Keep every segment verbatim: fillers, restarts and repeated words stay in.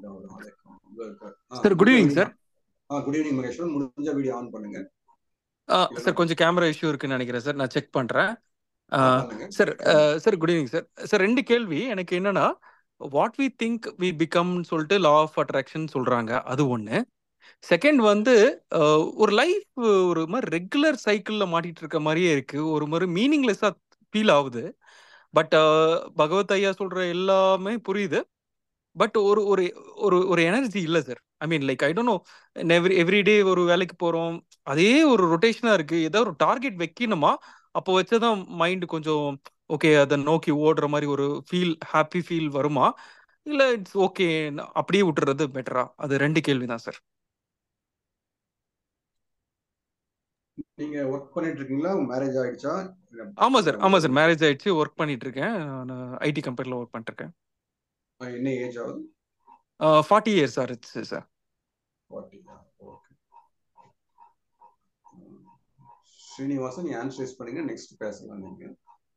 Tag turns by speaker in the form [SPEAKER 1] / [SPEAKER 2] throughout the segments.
[SPEAKER 1] Sir good evening sir.
[SPEAKER 2] Good evening Maheswaran. முடிஞ்ச video on பண்ணுங்க.
[SPEAKER 1] Sir கொஞ்சம் கேமரா இஷ்யூ இருக்குன்னு நினைக்கிறேன் சார், நான் செக் பண்றேன். Sir sir good evening sir. Sir ரெண்டு கேள்வி எனக்கு. என்னன்னா, what we think we become சொல்லிட்டு லா ஆஃப் அட்ராக்ஷன் சொல்றாங்க, அது ஒண்ணு. செகண்ட் வந்து ஒரு லைஃப் ஒரு மாதிரி ரெகுலர் சைக்கிள்ல மாட்டிட்டு இருக்க மாதிரியே இருக்கு, ஒரு மாதிரி மீனிங்லெஸ்ஸா ஃபீல் ஆகுது. பட் பகவத் ஐயா சொல்ற எல்லாமே புரியுது. பட் ஒரு ஒரு ஒரு ஒரு எனர்ஜி இல்லை sir. I mean like I don't know, every everyday ஒரு வேலைக்கு போறோம், அதே ஒரு ரொட்டேஷனா இருக்கு. ஏதோ ஒரு டார்கெட் வைக்கணுமா, அப்போ வச்சதான் மைண்ட் கொஞ்சம் ஓகே அதை நோக்கி ஓடுற மாதிரி ஒரு ஃபீல், ஹாப்பி ஃபீல் வருமா, இல்ல இட்ஸ் ஓகே அப்படியே விட்டுறது பெட்டரா? அது ரெண்டு கேள்விதான் சார்.
[SPEAKER 2] நீங்க ஒர்க் பண்ணிட்டு இருக்கீங்களா? மேரேஜ் ஆயிடுச்சா?
[SPEAKER 1] ஆமா சார், ஆமா சார், மேரேஜ் ஆயிடுச்சு, ஒர்க் பண்ணிட்டு இருக்கேன். ஐடி கம்பெனில ஒர்க் பண்ணிட்டு இருக்கேன்.
[SPEAKER 2] என்ன ஏஜ் ஆகுது?
[SPEAKER 1] ஃபார்ட்டி இயர்ஸ் ஆச்சு சார்.
[SPEAKER 2] ஸ்ரீனிவாசன், நீ ஆன்சர் ரைஸ் பண்ணுங்க, நெக்ஸ்ட் பேசலாம் நீங்க.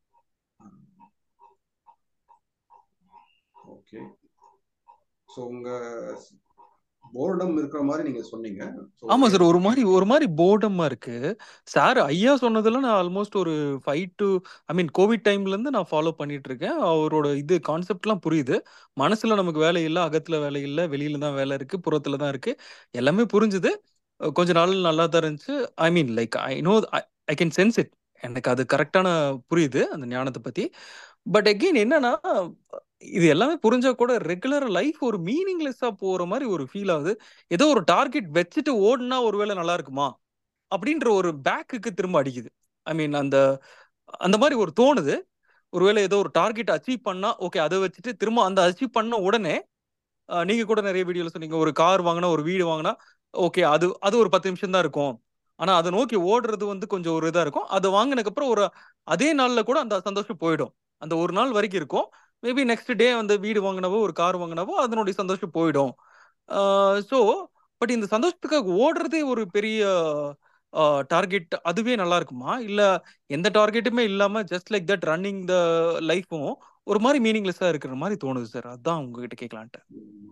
[SPEAKER 2] ஓகே. சோ உங்க போர்டம் இருக்கிற மாதிரி நீங்க சொன்னீங்க.
[SPEAKER 1] ஆமா சார், ஒரு மாதிரி ஒரு மாதிரி போர்டமா இருக்கு சார். ஐயா சொன்னதெல்லாம் நான் ஆல்மோஸ்ட் ஒரு five to I mean Covid டைம்ல இருந்து நான் ஃபாலோ பண்ணிட்டு இருக்கேன். அவரோட இது கான்செப்ட்லாம் புரியுது. மனசுல நமக்கு வேலை இல்லை, அகத்துல வேலை இல்லை, வெளியில தான் வேலை இருக்கு, புறத்துல தான் இருக்கு, எல்லாமே புரிஞ்சுது. கொஞ்ச நாள் நல்லா தான் இருந்துச்சு. I mean like I know, I can sense it. எனக்கு அது கரெக்டான புரியுது அந்த ஞானத்தை பத்தி. பட் அகெயின் என்னன்னா, இது எல்லாமே புரிஞ்சா கூட ரெகுலர் லைஃப் ஒரு மீனிங்லெஸ்ஸா போற மாதிரி ஒரு ஃபீல் ஆகுது. ஏதோ ஒரு டார்கெட் வச்சுட்டு ஓடுனா ஒருவேளை நல்லா இருக்குமா அப்படின்ற ஒரு பேக்குக்கு திரும்ப அடிக்குது. ஐ மீன் அந்த அந்த மாதிரி ஒரு தோணுது. ஒருவேளை ஏதோ ஒரு டார்கெட் அச்சீவ் பண்ணா ஓகே, அதை வச்சுட்டு திரும்ப அந்த அச்சீவ் பண்ண உடனே நீங்க கூட நிறைய வீடியோல சொன்னீங்க, ஒரு கார் வாங்கினா, ஒரு வீடு வாங்கினா ஓகே, அது அது ஒரு பத்து நிமிஷம் தான் இருக்கும். ஆனா அதை நோக்கி ஓடுறது வந்து கொஞ்சம் ஒரு இதா இருக்கும். அது வாங்கினதுக்கு அப்புறம் ஒரு அதே நாள்ல கூட அந்த சந்தோஷம் போயிடும். அந்த ஒரு நாள் வரைக்கும் இருக்கும். மேபி நெக்ஸ்ட் டே வந்து வீடு வாங்கினவோ ஒரு கார் வாங்கினவோ அதனுடைய சந்தோஷம் போயிடும். ஸோ பட் இந்த சந்தோஷத்துக்காக ஓடுறதே ஒரு பெரிய டார்கெட், அதுவே நல்லா இருக்குமா, இல்ல எந்த டார்கெட்டுமே இல்லாம just like that running the லைஃப்பும் ஒரு மாதிரி மீனிங்லெஸ்ஸா இருக்கிற மாதிரி தோணுது சார். அதான் உங்ககிட்ட கேட்கலான்ட்டு.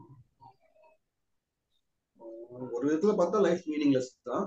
[SPEAKER 2] ஒரு விதத்துல பார்த்தா லைஃப் மீனிங்லெஸ் தான்.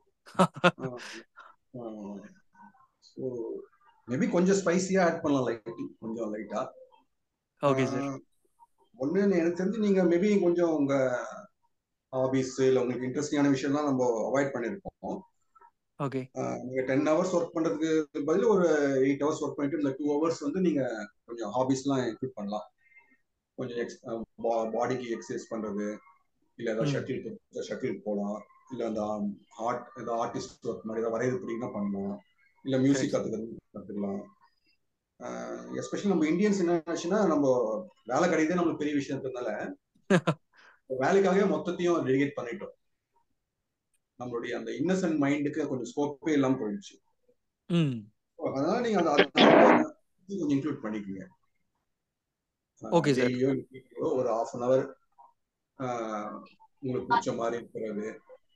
[SPEAKER 2] சோ மேபி கொஞ்சம் ஸ்பைசியா ஆட் பண்ணலாம், லைட் கொஞ்சம் லைட்டா.
[SPEAKER 1] Okay sir.
[SPEAKER 2] ஒண்ணு எனக்கு தெரிஞ்சு நீங்க மேபி கொஞ்சம் உங்க ஹாபிஸ் இல்ல உங்களுக்கு இன்ட்ரெஸ்டிங்கான விஷயம்லாம் நம்ம அவாய்ட் பண்ணிருப்போம்.
[SPEAKER 1] ஓகே.
[SPEAKER 2] நீங்க டென் ஹவர்ஸ் ஒர்க் பண்றதுக்கு பதில் ஒரு எயிட் ஹவர்ஸ் ஒர்க் பண்ணிட்டு இந்த டூ ஹவர்ஸ் வந்து நீங்க கொஞ்சம் ஹாபிஸ்லாம் இன்க்ளூட் பண்ணலாம். கொஞ்சம் பாடிக்கு எக்ஸசைஸ் பண்றது, இல்ல ஏதாவது ஷட்டில் ஷட்டில் போகலாம், இல்ல அந்த ஆர்ட் ஏதாவது ஆர்டிஸ்ட் ஒர்க் மாதிரி ஏதாவது வரைது பிடிக்குன்னா பண்ணலாம், இல்ல மியூசிக் கத்துக்கிறது கத்துக்கலாம். எஸ்பெஷலி நம்ம இந்தியன்ஸ் என்ன ஆச்சுன்னா, நம்ம வேலை கிடைக்கிறதே நம்மளுக்கு பெரிய விஷயம்ன்றதுனால வேலைக்காகவே மொத்தத்தையும் டெடிகேட் பண்ணிட்டோம். நம்மளுடைய அந்த இன்னசென்ட் மைண்டுக்கு கொஞ்சம் ஸ்கோப்பே இல்லாம போயிடுச்சு. அதனால நீங்க அதை கொஞ்சம் இன்க்ளூட் பண்ணிக்கோங்க. டெய்லியோ ஒரு ஹாஃப் அன் அவர் உங்களுக்கு பிடிச்ச மாதிரி இருக்கிறது.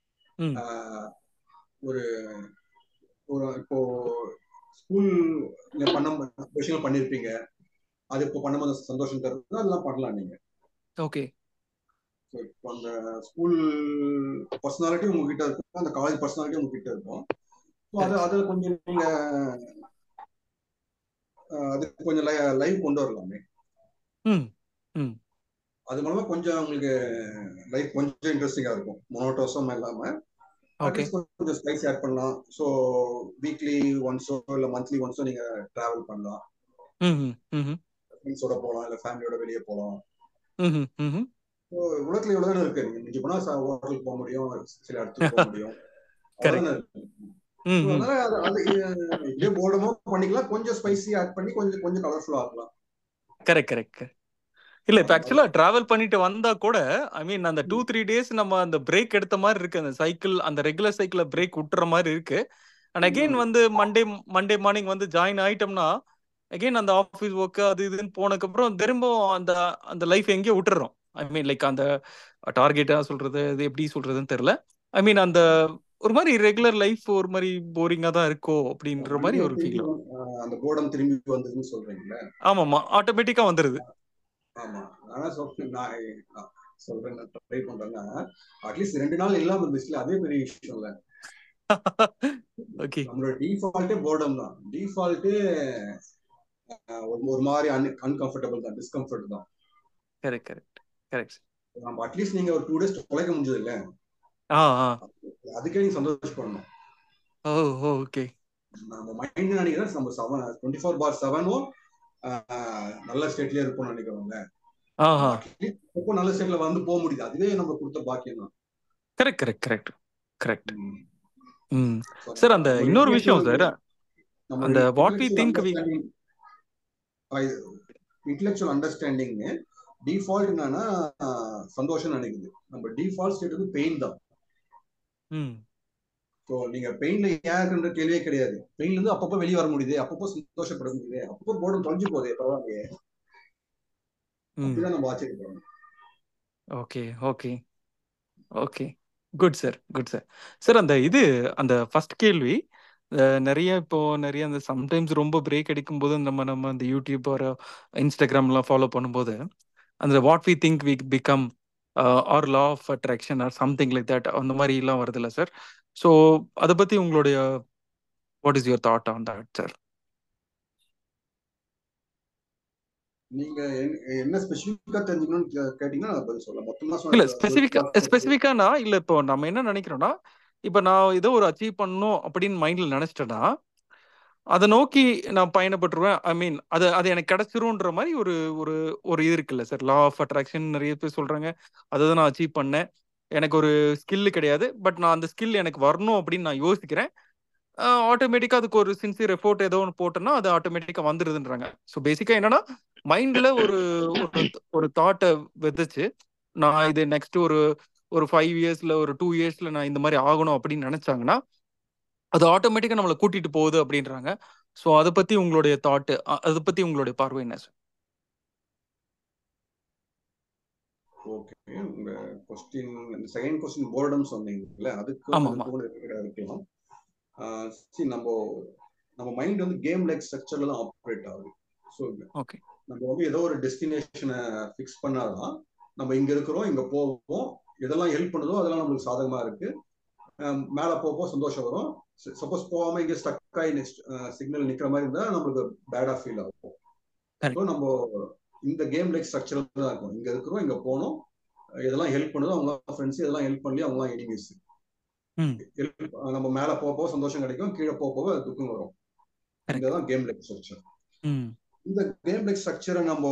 [SPEAKER 2] ஒரு ஒரு இப்போ ஸ்கூல் பண்ண விஷயங்கள் பண்ணிருப்பீங்க, அது இப்போ பண்ணும்போது சந்தோஷம் தருது, அதெல்லாம் பண்ணலாம் நீங்க.
[SPEAKER 1] ஓகே.
[SPEAKER 2] இப்போ அந்த ஸ்கூல் பர்சனாலிட்டி உங்ககிட்ட இருக்கும், அந்த காலேஜ் பர்சனாலிட்டி உங்ககிட்ட இருக்கும். அது அதுல கொஞ்சம் நீங்க அது கொஞ்சம் லைவ் கொண்டு வரலாமே. அது மூலமா கொஞ்சம் உங்களுக்கு லைஃப் கொஞ்சம் இன்ட்ரெஸ்டிங்கா இருக்கும், மோனோட்டோஸும் இல்லாம. அட்லீஸ்ட் கொஞ்சம் ஸ்பைஸ் ஆட் பண்ணலாம். ஸோ வீக்லி ஒன்ஸோ இல்ல மந்த்லி ஒன்ஸோ நீங்க டிராவல் பண்ணலாம். ஃப்ரெண்ட்ஸோட போகலாம், இல்ல ஃபேமிலியோட வெளியே போகலாம். உலகத்துல இவ்வளவுதானே இருக்கு. நீங்க மிஞ்சி போனா ஹோட்டலுக்கு போக முடியும், சில இடத்துக்கு போக முடியும், அவ்வளவுதானே இருக்கு. இதே போர்டமா பண்ணிக்கலாம், கொஞ்சம் ஸ்பைசி ஆட் பண்ணி கொஞ்சம் கொஞ்சம் கலர்ஃபுல்லா ஆகலாம்.
[SPEAKER 1] Correct correct. இல்ல இப்ப ஆக்சுவலா டிராவல் பண்ணிட்டு வந்தா கூட ஐ மீன் அந்த டூ த்ரீ டேஸ் நம்ம அந்த பிரேக் எடுத்த மாதிரி இருக்கு. அந்த சைக்கிள், அந்த ரெகுலர் சைக்கிள பிரேக் விட்டுற மாதிரி இருக்கு. அண்ட் அகெயின் வந்து மண்டே மண்டே மார்னிங் வந்து ஜாயின் ஆயிட்டோம்னா அகெயின் அந்த ஆஃபீஸ் ஒர்க் அது இதுன்னு போனதுக்கு அப்புறம் திரும்பவும் அந்த அந்த லைஃப் எங்கேயோ விட்டுறோம். ஐ மீன் லைக் அந்த டார்கெட்டா சொல்றது, இது எப்படி சொல்றதுன்னு தெரியல. ஐ மீன் அந்த ஒரு மாதிரி ரெகுலர் லைஃப் ஒரு மாதிரி போரிங்கா தான் இருக்கோ அப்படின்ற மாதிரி ஒரு ஃபீல்.
[SPEAKER 2] அந்த போர்டம் திரும்பி வந்ததுன்னு சொல்றீங்களா?
[SPEAKER 1] ஆமாமா, ஆட்டோமேட்டிக்கா வந்துருது.
[SPEAKER 2] ஆமா, ஆனா சொல்றேன், ட்ரை பண்றேன்னா அட்லீஸ்ட் ரெண்டு நாள் இல்லாம இருந்துச்சுல, அதே பெரிய விஷயம் இல்ல.
[SPEAKER 1] ஓகே.
[SPEAKER 2] நம்மளோட டிஃபால்ட்டே போர்டம் தான். டிஃபால்ட்டே ஒரு மாதிரி அன்கம்ஃபர்டபுள் தான், டிஸ்கம்ஃபர்ட் தான்.
[SPEAKER 1] Correct correct correct.
[SPEAKER 2] நம்ம அட்லீஸ்ட் நீங்க ஒரு டூ டேஸ் தொலைக்க முடிஞ்சது இல்ல,
[SPEAKER 1] ஆ ஆ
[SPEAKER 2] அதுக்கே நீங்க சந்தோஷப்படணும்.
[SPEAKER 1] ஓ ஓகே.
[SPEAKER 2] நம்ம மைண்ட் நினைக்கிறேன் நம்ம செவன் டுவெண்ட்டி ஃபோர் பார் செவனும் நல்ல ஸ்டேட்லயே இருப்போம்னு நினைக்கிறோம்ல.
[SPEAKER 1] ஆஹா
[SPEAKER 2] அட்லீஸ்ட் எப்போ நல்ல ஸ்டேட்ல வந்து போக முடியுது, அதுவே நம்ம கொடுத்த பாக்கியம் தான்.
[SPEAKER 1] Correct correct correct correct.
[SPEAKER 2] ம்.
[SPEAKER 1] ம்
[SPEAKER 2] So,
[SPEAKER 1] சார், அந்த
[SPEAKER 2] நம்ம
[SPEAKER 1] இன்னொரு விஷயம்
[SPEAKER 2] intellectual-
[SPEAKER 1] சார்,
[SPEAKER 2] நம்ம
[SPEAKER 1] அந்த what we
[SPEAKER 2] intellectual
[SPEAKER 1] think we
[SPEAKER 2] understanding- intellectual understanding default என்னன்னா சந்தோஷம் நினைக்குது. நம்ம டிஃபால்ட் ஸ்டேட் வந்து பெயின் தான்.
[SPEAKER 1] ம்
[SPEAKER 2] ஸோ நீங்க பெயின்ல ஏன்ற கேள்வியே கிடையாது. பெயின்ல இருந்து அப்பப்போ வெளியே வர முடியுது, அப்பப்போ சந்தோஷப்பட முடியுது, அப்பப்போ போர்டம் தொலைஞ்சு போகுது, பரவாயில்லையே,
[SPEAKER 1] ம்
[SPEAKER 2] அப்படிதான் நம்ம ஆச்சரியப்படுறோம்.
[SPEAKER 1] Okay okay okay. Good sir, good sir. Sir, அந்த இது அந்த ஃபர்ஸ்ட் கேள்வி, அஹ், நிறைய இப்போ நிறைய அந்த சம்டைம்ஸ் ரொம்ப பிரேக் அடிக்கும் போது நம்ம நம்ம அந்த யூடியூப் ஒரு இன்ஸ்டாகிராம்லாம் ஃபாலோ பண்ணும்போது அந்த what we think we become or law of attraction or something like that அந்த மாதிரிலாம் வருதுல்ல சார். ஸோ அதை பற்றி உங்களுடைய what is your thought on that sir?
[SPEAKER 2] நீங்க என்ன- என்ன ஸ்பெசிஃபிக்கா தெரிஞ்சுக்கணும்னு கே- கேட்டீங்கன்னா நான் பதில் சொல்ல மொத்தமா
[SPEAKER 1] இல்ல
[SPEAKER 2] சொல்ல-
[SPEAKER 1] ஸ்பெசிஃபிக்கா
[SPEAKER 2] சொல்ல-
[SPEAKER 1] ஸ்பெசிஃபிக்கானா இல்ல, இப்போ நம்ம என்ன நினைக்கிறோம்னா, இப்போ நான் ஏதோ ஒரு அச்சீவ் பண்ணணும் அப்படின்னு மைண்ட்ல நினைச்சிட்டேன்னா அதை நோக்கி நான் பயணப்பட்டுருவேன். ஐ மீன் அது அது எனக்கு கிடைச்சிரும்ன்ற மாதிரி ஒரு ஒரு ஒரு இது இருக்குல்ல சார், லா ஆஃப் அட்ராக்ஷன் நிறைய பேர் சொல்றாங்க. அதை தான் நான் அச்சீவ் பண்ணேன், எனக்கு ஒரு ஸ்கில் கிடையாது, பட் நான் அந்த ஸ்கில் எனக்கு வரணும் அப்படின்னு நான் யோசிக்கிறேன். ஆட்டோமேட்டிக்காக அதுக்கு ஒரு சின்சியர் எஃபோர்ட் ஏதோ ஒன்று போட்டோன்னா அது ஆட்டோமேட்டிக்காக வந்துடுதுன்றாங்க. ஸோ பேசிக்காக என்னன்னா, மைண்டில் ஒரு ஒரு ஒரு தாட்டை விதைச்சு நான் இது நெக்ஸ்ட் ஒரு ஒரு ஃபைவ் இயர்ஸ்ல ஒரு டூ இயர்ஸ்ல நான் இந்த மாதிரி ஆகணும் அப்படின்னு நினைச்சாங்கன்னா அது ஆட்டோமேட்டிக்கா நம்மளை கூட்டிட்டு போகுது அப்படின்றாங்க. ஸோ அதை பத்தி உங்களுடைய தாட், அதை பத்தி உங்களுடைய பார்வை என்ன சார்?
[SPEAKER 2] ஓகே, உங்க கொஸ்டின் செகண்ட் கொஸ்டின் போர்டம் சொன்னீங்கல்ல, அதுக்கு
[SPEAKER 1] ஆமா ஆமா
[SPEAKER 2] அதுக்கு கூட இருக்கலாம். see நம்ம நம்ம மைண்ட் வந்து கேம் லைக் ஸ்ட்ரக்சர்ல தான் ஆப்ரேட் ஆகுது. ஸோ
[SPEAKER 1] ஓகே
[SPEAKER 2] நம்ம வந்து ஏதோ ஒரு டெஸ்டினேஷனை ஃபிக்ஸ் பண்ணாதான் நம்ம இங்க இருக்கிறோம், இங்க போவோம், எதெல்லாம் ஹெல்ப் பண்ணுதோ அதெல்லாம் நம்மளுக்கு சாதகமா இருக்கு, அஹ் மேல போப்போ சந்தோஷம் வரும். சப்போஸ் போகாம இங்க ஸ்டக் ஆகி நெக்ஸ்ட் சிக்னல் நிக்கிற மாதிரி இருந்தா நம்மளுக்கு பேடா ஃபீல் ஆகும். ஸோ நம்ம இந்த கேம் லைக் ஸ்ட்ரக்சர் தான் இருக்கும், இங்க இருக்கிறோம், இங்க போனோம், எதெல்லாம் ஹெல்ப் பண்ணுதோ அவங்க ஃப்ரெண்ட்ஸ், எதெல்லாம் ஹெல்ப் பண்ணி அவங்களாம் எனிமீஸ். நம்ம மேல போக போக சந்தோஷம் கிடைக்கும், கீழே போக போக துக்கம் வரும். இதுதான் கேம் லைக் ஸ்ட்ரக்சர். இந்த கேம் லைக் ஸ்ட்ரக்சரை நம்ம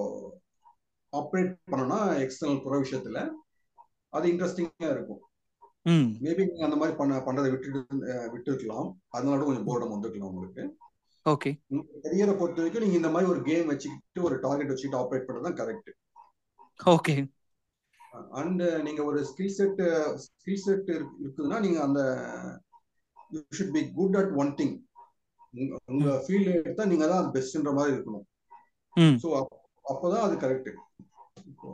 [SPEAKER 2] ஆப்ரேட் பண்ணோம்னா எக்ஸ்டர்னல் புற விஷயத்துல அது இன்ட்ரெஸ்டிங்கா இருக்கும். மேபி நீங்க அந்த மாதிரி பண்ண பண்றதை விட்டுட்டு விட்டு இருக்கலாம், அதனால கொஞ்சம் போர்டம் வந்துருக்கலாம் உங்களுக்கு.
[SPEAKER 1] ஓகே,
[SPEAKER 2] கரியரை பொறுத்த வரைக்கும் நீங்க இந்த மாதிரி ஒரு கேம் வச்சுக்கிட்டு ஒரு டார்கெட் வச்சுக்கிட்டு ஆப்ரேட் பண்றது கரெக்ட்.
[SPEAKER 1] ஓகே.
[SPEAKER 2] அண்ட் நீங்க ஒரு ஸ்கில் செட் ஸ்கில் செட் இருக்குதுன்னா நீங்க அந்த you should be good at one thing. உங்க ஃபீல்ட் எடுத்தா நீங்க தான் அது பெஸ்ட்ன்ற மாதிரி இருக்கணும். ஸோ அப்போதான் அது கரெக்ட். இப்போ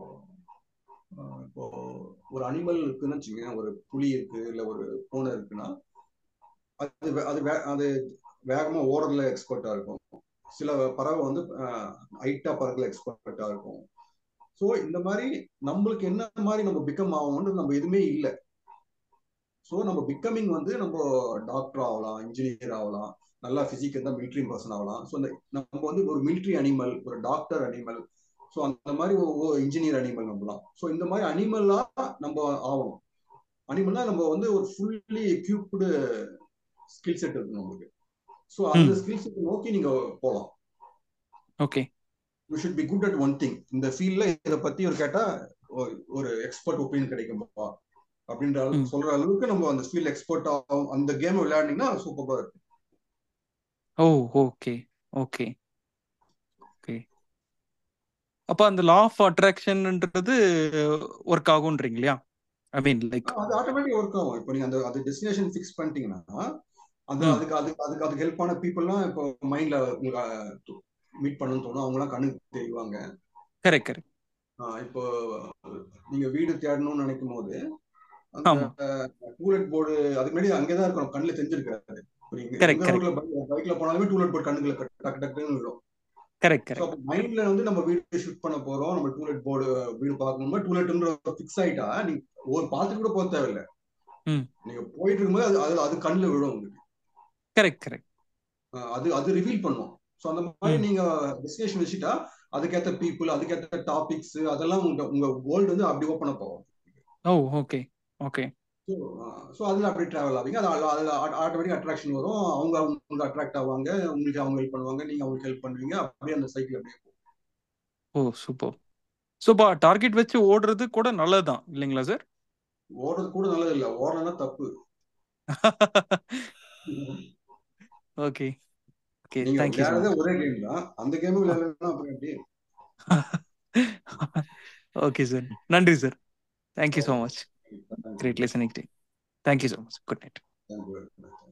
[SPEAKER 2] இப்போ ஒரு அனிமல் இருக்குன்னு வச்சுக்கோங்க, ஒரு புலி இருக்கு இல்ல ஒரு பூனை இருக்குன்னா அது அது அது வேகமா ஓடுறதுல எக்ஸ்பர்ட்டா இருக்கும். சில பறவை வந்து ஹைட்டா பறக்கல எக்ஸ்பர்ட்டா இருக்கும். ஸோ இந்த மாதிரி நம்மளுக்கு என்ன மாதிரி நம்ம பிகம் ஆகணும்னு நம்ம எதுவுமே இல்லை. ஸோ நம்ம பிகமிங் வந்து நம்ம டாக்டர் ஆகலாம், இன்ஜினியர் ஆகலாம், நல்லா பிசிக் இருந்தால் மிலிட்ரி பர்சன் ஆகலாம். ஸோ நம்ம வந்து ஒரு மிலிட்ரி அனிமல், ஒரு டாக்டர் அனிமல், ஸோ அந்த மாதிரி ஒரு இன்ஜினியர் அனிமல் நம்மலாம். ஸோ இந்த மாதிரி அனிமலா நம்ம ஆகணும். அனிமல்னா நம்ம வந்து ஒரு ஃபுல்லி எக்யூப்டு ஸ்கில் செட் இருக்கு நம்மளுக்கு. ஸோ அந்த ஸ்கில் செட் நோக்கி நீங்க போகலாம்.
[SPEAKER 1] Okay,
[SPEAKER 2] you should be good at one thing. இந்த ஃபீல்ட்ல இதை பத்தி ஒரு கேட்டா ஒரு எக்ஸ்பர்ட் ஒப்பீனியன் கிடைக்கும்பா அப்படின்ற அளவுக்கு சொல்ற அளவுக்கு நம்ம அந்த ஃபீல்ட் எக்ஸ்பர்ட் ஆகும். அந்த கேம் விளையாடினீங்கன்னா சூப்பரா இருக்கு.
[SPEAKER 1] Oh okay okay okay. அப்ப அந்த லா ஆஃப் அட்ராக்ஷன்ன்றது ஒர்க் ஆகும்ன்றீங்க இல்லையா? ஐ மீன் லைக்
[SPEAKER 2] அது ஆட்டோமேட்டிக் ஒர்க் ஆகும். இப்போ நீங்க அந்த அது டெஸ்டினேஷன் ஃபிக்ஸ் பண்ணிட்டீங்கன்னா அந்த அதுக்கு அதுக்கு அதுக்கு அதுக்கு ஹெல்ப்பான பீப்புள்லாம் இப்போ மைண்ட்ல உங்களுக்கு மீட் பண்ணணும்னு தோணும், அவங்கலாம் கண்ணுக்கு தெரிவாங்க.
[SPEAKER 1] Correct correct.
[SPEAKER 2] இப்போ நீங்க வீடு தேடணும்னு நினைக்கும் போது அந்த டூலெட் போர்டு அதுக்கு முன்னாடி அங்கேதான் இருக்கணும், கண்ணுல தெரிஞ்சிருக்காரு. நீங்க எங்க ரோட்ல பைக்ல போனாலுமே டூலெட் போர்டு கண்ணுக்குள்ள டக்கு டக்குன்னு விடும்.
[SPEAKER 1] Correct
[SPEAKER 2] so
[SPEAKER 1] correct.
[SPEAKER 2] அப்போ மைண்ட்ல வந்து நம்ம வீடு ஷிஃப்ட் பண்ண போறோம், நம்ம டூலெட் போர்டு வீடு பார்க்கணும்னா டூலெட்ன்ற ஃபிக்ஸ் ஆயிட்டா நீ ஒரு பார்த்துட்டு கூட போக தேவையில்லை.
[SPEAKER 1] ம்
[SPEAKER 2] நீங்க போயிட்டு இருக்கும்போது அது அது அது கண்ணில் விழும் உங்களுக்கு.
[SPEAKER 1] Correct correct.
[SPEAKER 2] அஹ் அது அது ரிவீல் பண்ணும். ஸோ அந்த மாதிரி
[SPEAKER 1] ம்
[SPEAKER 2] நீங்க டெஸ்டினேஷன் வச்சுட்டா அதுக்கேற்ற பீப்புள், அதுக்கேற்ற டாபிக்ஸ் அதெல்லாம் உங்க உங்க வேர்ல்டு வந்து அப்படி ஓப்பன் அப் ஆகும்.
[SPEAKER 1] Oh okay okay.
[SPEAKER 2] So so அதில் அப்படி ட்ராவல் ஆவீங்க. அது அதில் ஆட்டோமேட்டிக் அட்ராக்ஷன் வரும். அவங்க அவங்க அட்ராக்ட் ஆவாங்க, உங்களுக்கு அவங்க ஹெல்ப் பண்ணுவாங்க, நீங்க அவங்களுக்கு ஹெல்ப் பண்ணுவீங்க. அப்படியே அந்த சைக்கிள் அப்படியே போகும்.
[SPEAKER 1] ஓ சூப்பர். ஸோ டார்கெட் வச்சு ஓடுறது கூட நல்லதுதான் இல்லைங்களா சார்?
[SPEAKER 2] ஓடுறது கூட நல்லது இல்லை, ஓடலன்னா தப்பு.
[SPEAKER 1] Okay okay.
[SPEAKER 2] நீங்க
[SPEAKER 1] தேங்க்யூ ஸோ
[SPEAKER 2] விளையாடுறதே
[SPEAKER 1] மச்.
[SPEAKER 2] ஒரே கேம் தான், அந்த கேம் விளையாடலன்னா அப்புறம் எப்படி?
[SPEAKER 1] ஓகே சார், நன்றி சார். Thank you so
[SPEAKER 2] okay,
[SPEAKER 1] much.
[SPEAKER 2] Thank you.
[SPEAKER 1] Great listening to. Thank you so much. Good night.
[SPEAKER 2] Thank you.